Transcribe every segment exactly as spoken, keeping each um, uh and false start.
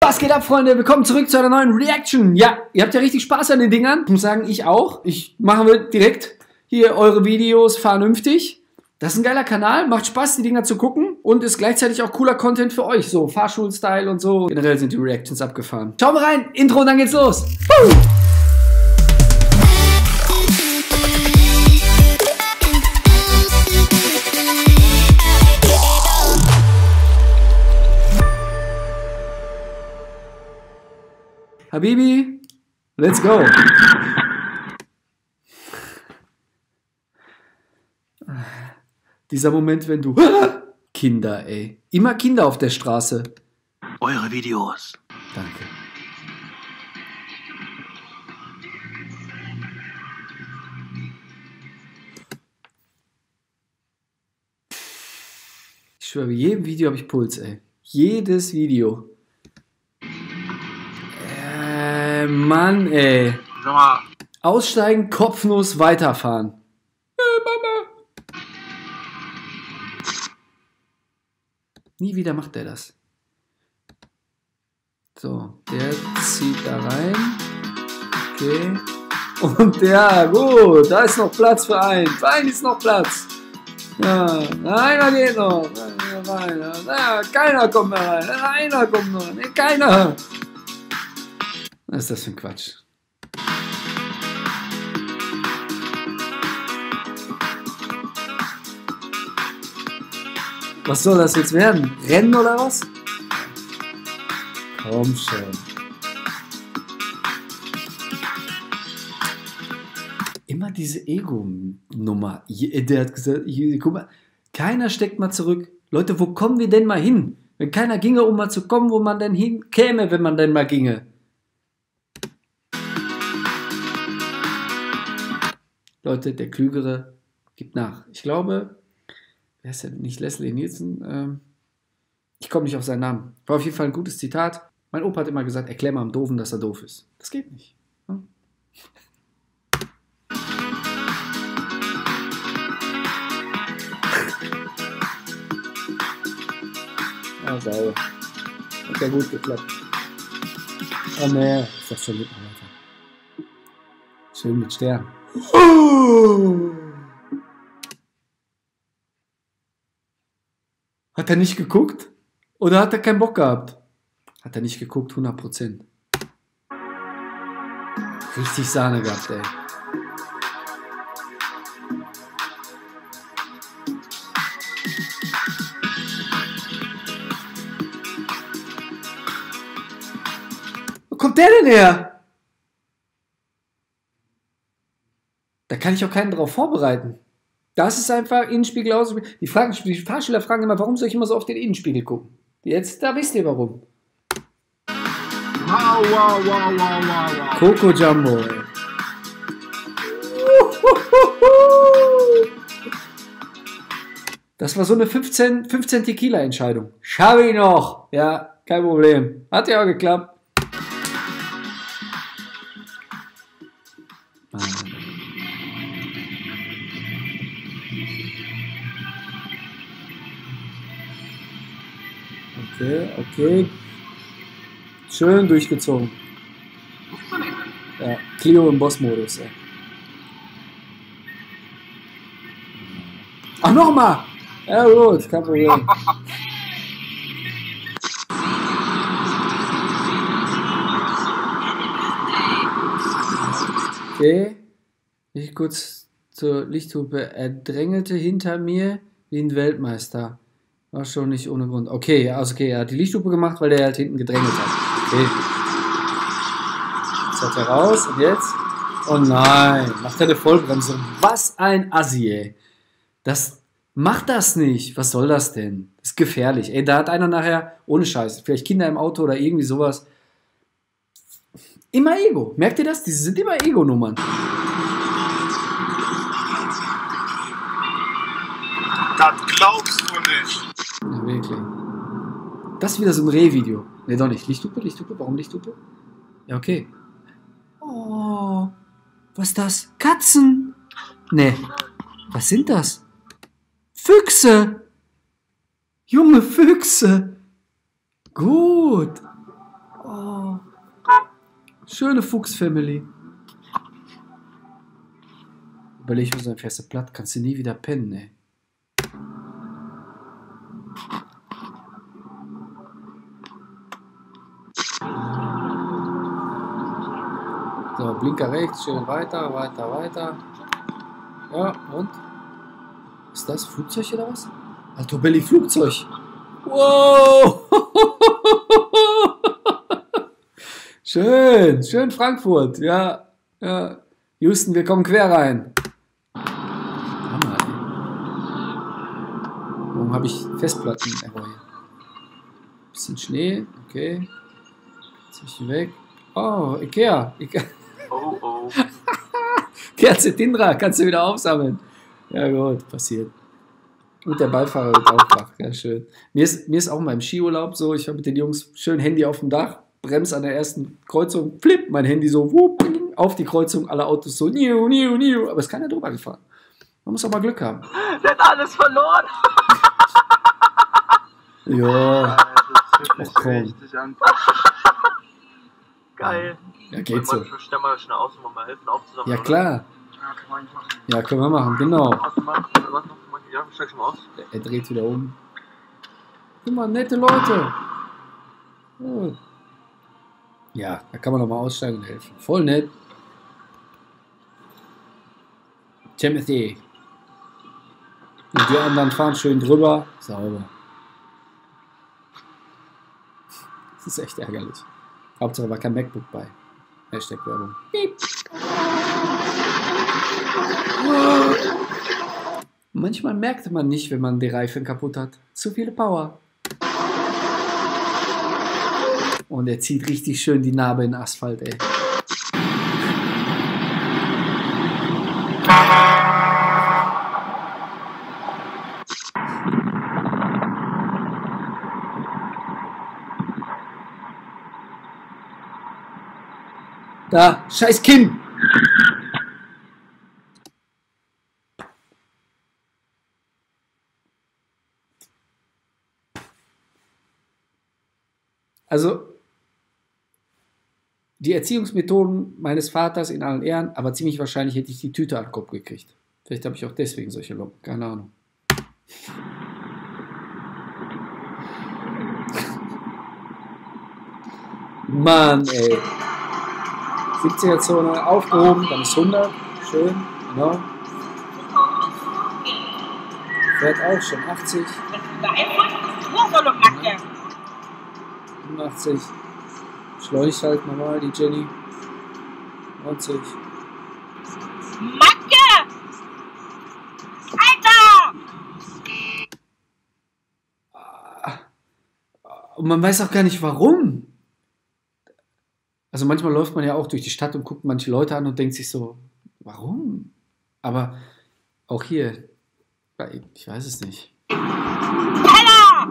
Was geht ab, Freunde? Willkommen zurück zu einer neuen Reaction. Ja, ihr habt ja richtig Spaß an den Dingern. Ich muss sagen, ich auch. Ich mache direkt hier eure Videos vernünftig. Das ist ein geiler Kanal, macht Spaß, die Dinger zu gucken und ist gleichzeitig auch cooler Content für euch. So Fahrschul-Style und so. Generell sind die Reactions abgefahren. Schauen wir rein, Intro und dann geht's los. Woo! Habibi, let's go. Dieser Moment, wenn du... Kinder, ey. Immer Kinder auf der Straße. Eure Videos. Danke. Ich schwöre, bei jedem Video habe ich Puls, ey. Jedes Video. Äh, Mann, ey. Sag mal. Aussteigen, Kopfnuss, weiterfahren. Äh, Mama. Nie wieder macht der das. So, der zieht da rein. Okay. Und ja, gut, da ist noch Platz für einen. Für einen ist noch Platz. Ja, einer geht noch. Ja, keiner kommt mehr rein. Einer kommt noch. Nee, keiner. Was ist das für ein Quatsch? Was soll das jetzt werden? Rennen oder was? Komm schon. Immer diese Ego-Nummer. Der hat gesagt, hier, guck mal, keiner steckt mal zurück. Leute, wo kommen wir denn mal hin? Wenn keiner ginge, um mal zu kommen, wo man denn hinkäme, wenn man denn mal ginge. Leute, der Klügere gibt nach. Ich glaube, wer ist denn nicht Leslie Nielsen? Ähm, ich komme nicht auf seinen Namen. War auf jeden Fall ein gutes Zitat. Mein Opa hat immer gesagt, erklär mal am Doofen, dass er doof ist. Das geht nicht. Hm? Ah, sauber. Hat ja gut geklappt. Oh ne, ist das schon mit, Alter. Schön mit Stern. Oh. Hat er nicht geguckt? Oder hat er keinen Bock gehabt? Hat er nicht geguckt, hundert Prozent. Richtig Sahne gehabt, ey. Wo kommt der denn her? Da kann ich auch keinen drauf vorbereiten. Das ist einfach Innenspiegel aus. Die, fragen, die Fahrschüler fragen immer, warum soll ich immer so auf den Innenspiegel gucken? Jetzt, da wisst ihr warum. Wow, wow, wow, wow, wow, wow. Coco Jumbo, ey. Das war so eine fünfzehn, fünfzehn Tequila-Entscheidung. Schau ich noch. Ja, kein Problem. Hat ja auch geklappt. Okay, okay. Schön durchgezogen. Ja, Clio im Boss-Modus. Ja. Ach, nochmal! Ja gut, kein Problem. Okay. Ich kurz zur Lichthupe. Er drängelte hinter mir wie ein Weltmeister. War schon nicht ohne Grund. Okay, also okay, er hat die Lichthupe gemacht, weil der halt hinten gedrängelt hat. Okay. Jetzt hat er raus und jetzt? Oh nein, macht er eine Vollbremse. Was ein Assi, ey. Das macht das nicht. Was soll das denn? Das ist gefährlich. Ey, da hat einer nachher, ohne Scheiß, vielleicht Kinder im Auto oder irgendwie sowas. Immer Ego. Merkt ihr das? Diese sind immer Ego-Nummern. Das glaubst du nicht. Ja, wirklich. Das ist wieder so ein Reh-Video. Ne, doch nicht. Lichthupe, Lichthupe. Warum Lichthupe? Ja, okay. Oh, was ist das? Katzen? Ne. Was sind das? Füchse! Junge Füchse! Gut! Oh. Schöne Fuchs-Family. Überleg mir so ein festes Blatt, kannst du nie wieder pennen, ey. So, Blinker rechts, schön weiter, weiter, weiter. Ja, und? Ist das Flugzeug oder was? Alto Belli Flugzeug. Wow! Schön, schön Frankfurt. Ja, ja. Houston, wir kommen quer rein. Hammer, ey. Warum habe ich Festplatten? Bisschen Schnee, okay. Jetzt bin ich weg. Oh, Ikea. Ikea. Oh, oh. Kerze Tindra, kannst du wieder aufsammeln. Ja gut, passiert. Und der Beifahrer wird auch wach, ja schön. Mir ist, mir ist auch beim Skiurlaub so, ich habe mit den Jungs schön Handy auf dem Dach, Brems an der ersten Kreuzung, flip, mein Handy so, wupp, auf die Kreuzung, alle Autos so, niu, niu, niu, aber ist keiner drüber gefahren. Man muss auch mal Glück haben. Der hat alles verloren. Ja, Das ach komm. richtig an. Geil. Ja, geht so. Ich stell mal schnell aus und mal helfen aufzusammeln. Ja klar. Ja, können wir machen, genau. Hast du mal, warte noch, ja, steig schon mal aus. Er dreht wieder um. Guck mal, nette Leute. Gut. Ja, da kann man noch mal aussteigen und helfen. Voll nett. Timothy. Und die anderen fahren schön drüber. Sauber. Das ist echt ärgerlich. Hauptsache war kein MacBook bei. Hashtag Werbung. Piep. Manchmal merkt man nicht, wenn man die Reifen kaputt hat. Zu viel Power. Und er zieht richtig schön die Narbe in den Asphalt, ey. Da, scheiß Kinn! Also, die Erziehungsmethoden meines Vaters in allen Ehren, aber ziemlich wahrscheinlich hätte ich die Tüte an den Kopf gekriegt. Vielleicht habe ich auch deswegen solche Locken, keine Ahnung. Mann, ey. siebziger-Zone aufgehoben, dann ist hundert. Schön, genau. Fährt auch schon achtzig. fünfundachtzig. Schleunigt halt normal die Jenny. neunzig. Macke! Alter! Und man weiß auch gar nicht warum. Also manchmal läuft man ja auch durch die Stadt und guckt manche Leute an und denkt sich so, warum? Aber auch hier, ich weiß es nicht. Keller!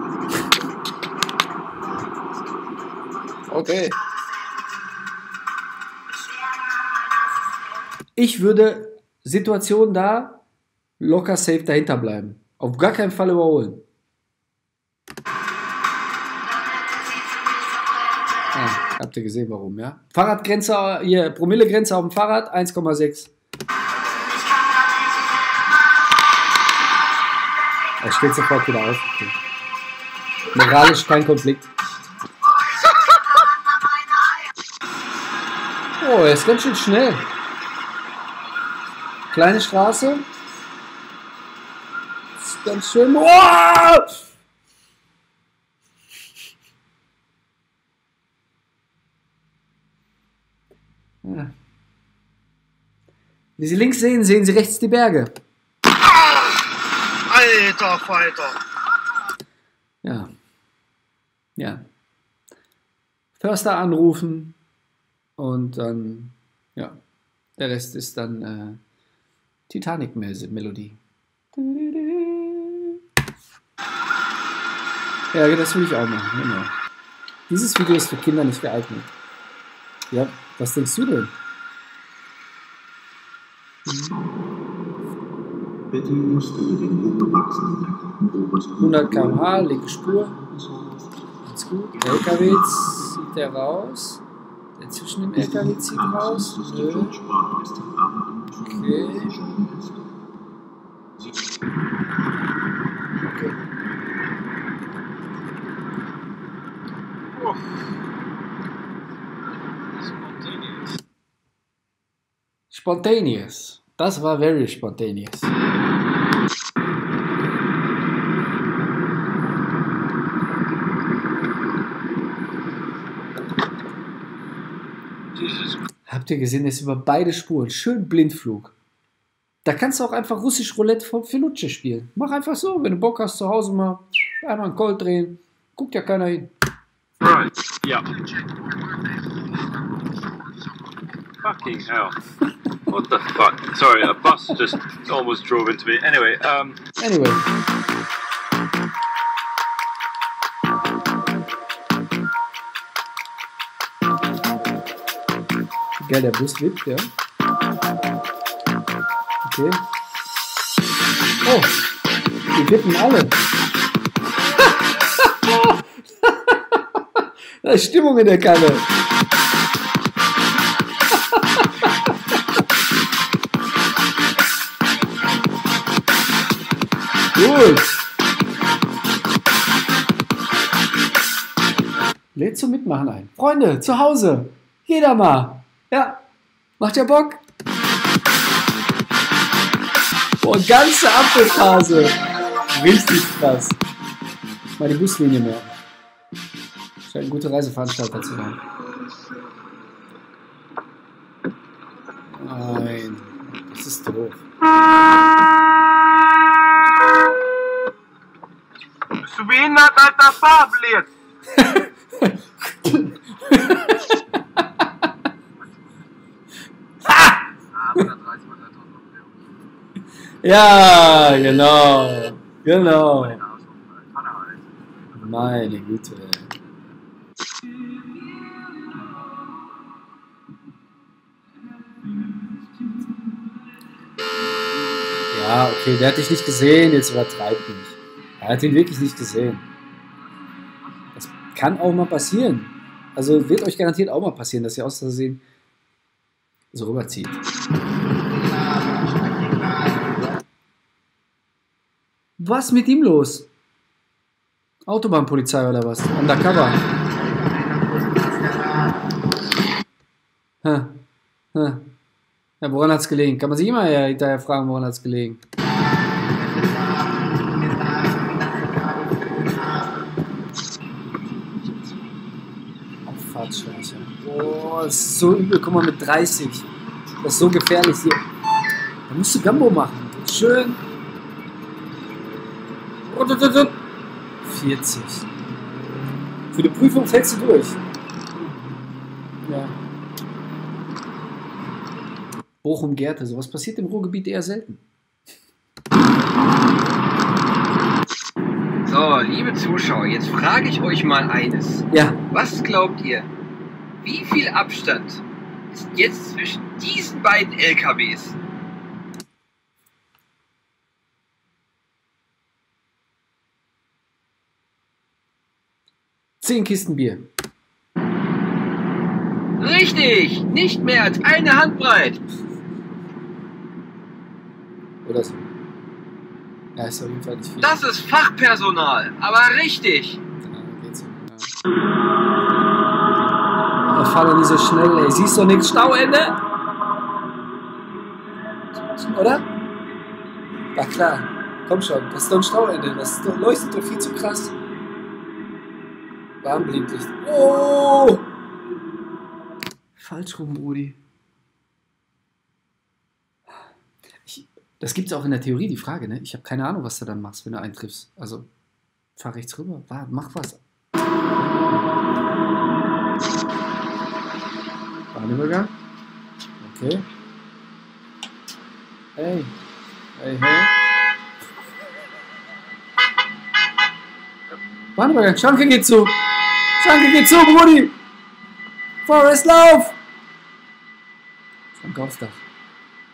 Okay. Ich würde Situation da locker safe dahinter bleiben. Auf gar keinen Fall überholen. Ah, habt ihr gesehen, warum, ja? Fahrradgrenze, hier, Promillegrenze auf dem Fahrrad, eins Komma sechs. Er steht sofort wieder auf. Okay. Moralisch kein Konflikt. Oh, er ist ganz schön schnell. Kleine Straße. Das ist ganz schön. Oh! Ja. Wie Sie links sehen, sehen Sie rechts die Berge. Alter Falter. Ja. Ja. Förster anrufen und dann, ja, der Rest ist dann äh, Titanic-Melodie. Ja, das will ich auch machen. Genau. Dieses Video ist für Kinder nicht geeignet. Ja, was denkst du denn? Bitte musst du den hochgewachsenen hundert Kilometer pro Stunde, linke Spur. Ist gut. Der L K W zieht der raus. Der zwischen dem L K W zieht raus. Nö. Okay. Okay. Oh. Spontaneous. Das war very spontaneous. Habt ihr gesehen, das ist über beide Spuren. Schön Blindflug. Da kannst du auch einfach russisch Roulette für Lutsche spielen. Mach einfach so, wenn du Bock hast, zu Hause mal einmal einen Colt drehen. Guckt ja keiner hin. Right. Yeah. Fucking hell. What the fuck? Sorry, a bus just almost drove into me. Anyway, um... Anyway. Geil, der Bus wippt, ja. Okay. Oh, die wippen alle. Da ist Stimmung in der Kanne. Gut. Lädt zum Mitmachen ein. Freunde, zu Hause. Jeder mal. Ja. Macht ja Bock? Boah, ganze Apfelphase. Richtig krass. Mal die Buslinie mehr. Scheint ein guter Reiseveranstalter zu sein. Nein. Das ist doof. Bist du behindert, alter Fahrblitz? Ja, genau. Genau. Meine Güte. Ja, okay, der hat dich nicht gesehen, jetzt übertreib nicht. Er hat ihn wirklich nicht gesehen. Das kann auch mal passieren. Also wird euch garantiert auch mal passieren, dass ihr aus Versehen so rüberzieht. Was mit ihm los? Autobahnpolizei oder was? Undercover. Hä? Hä? Ja, woran hat's gelegen? Kann man sich immer hinterher fragen, woran hat's gelegen? Abfahrtsschleicher. Oh, das ist so übel. Guck mal, mit dreißig. Das ist so gefährlich hier. Da musst du Gambo machen. Schön. vierzig. Für die Prüfung fällst du durch. Ja. Bochum-Gerte, sowas passiert im Ruhrgebiet eher selten. So, liebe Zuschauer, jetzt frage ich euch mal eines. Ja. Was glaubt ihr? Wie viel Abstand ist jetzt zwischen diesen beiden L K Ws? Zehn Kisten Bier. Richtig! Nicht mehr als eine Handbreit. Oder so. Ja, ist auf jeden Fall nicht viel. Das ist Fachpersonal, aber richtig. Ja, geht's so. Ja. Oh, fahr doch nicht so schnell, ey. Siehst du nichts? Stauende? Oder? Ach klar. Komm schon, das ist doch ein Stauende. Das ist doch, leuchtet doch viel zu krass. Warnblinklicht. Oh! Falsch rum, Brudi. Ich, das gibt es auch in der Theorie, die Frage, ne? Ich habe keine Ahnung, was du dann machst, wenn du eintriffst. Also, fahr rechts rüber. War, mach was. Bahnübergang. Okay. Hey. Hey, hey. Bahnübergang. Schranke geht zu. Schranke geht zu, Brudi. Forrest, lauf! Schranke aufs Dach.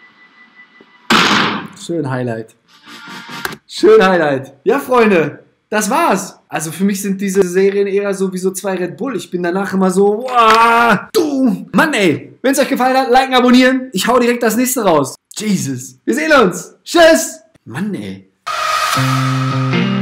Schön Highlight. Schön Highlight. Ja, Freunde. das war's. Also für mich sind diese Serien eher so wie so zwei Red Bull. Ich bin danach immer so, wow, du, Mann ey. Wenn es euch gefallen hat, liken, abonnieren. Ich hau direkt das nächste raus. Jesus. Wir sehen uns. Tschüss. Mann ey.